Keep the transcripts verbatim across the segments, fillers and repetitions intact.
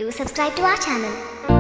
Do subscribe to our channel.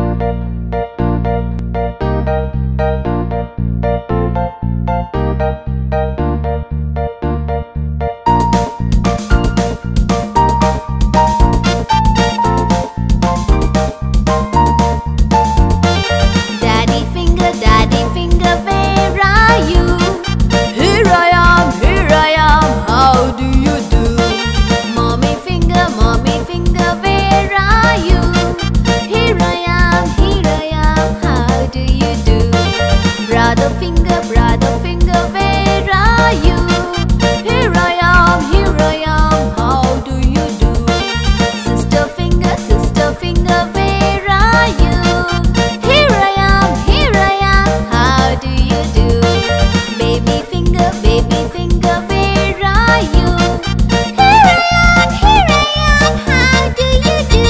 Daddy finger, daddy finger, where are you? Here I am, here I am, how do you do? Mommy finger, mommy finger, where are you? Here I am, here I am, how do you do? Brother finger, brother finger, where are you? Here I am, here I am, how do you do? Sister finger, sister finger, where are you? Here I am, here I am, how do you do? Baby finger, baby finger, where are you? Here I am, here I am, how do you do?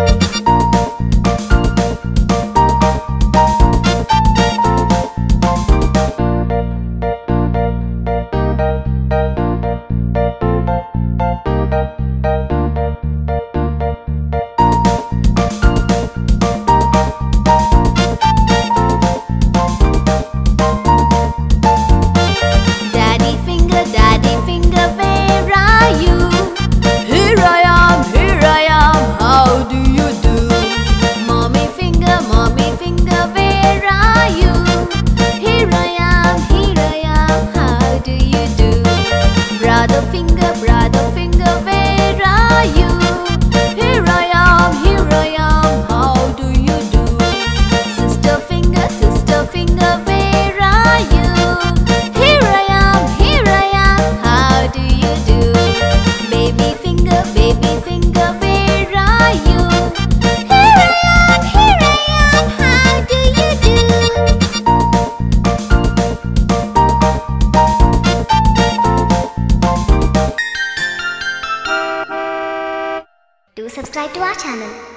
Daddy finger, daddy finger, where are you? Here I am, here I am, how do you do? Mommy finger, mommy finger, where are you? Here I am, here I am, how do you do? Brother finger, brother finger, where are you? Here I am, here I am, how do you do? Sister finger, sister finger, where are you? Here I am, here I am, how do you do? Baby finger, baby finger, where are you? Here I am, here I am, how do you do? Do subscribe to our channel.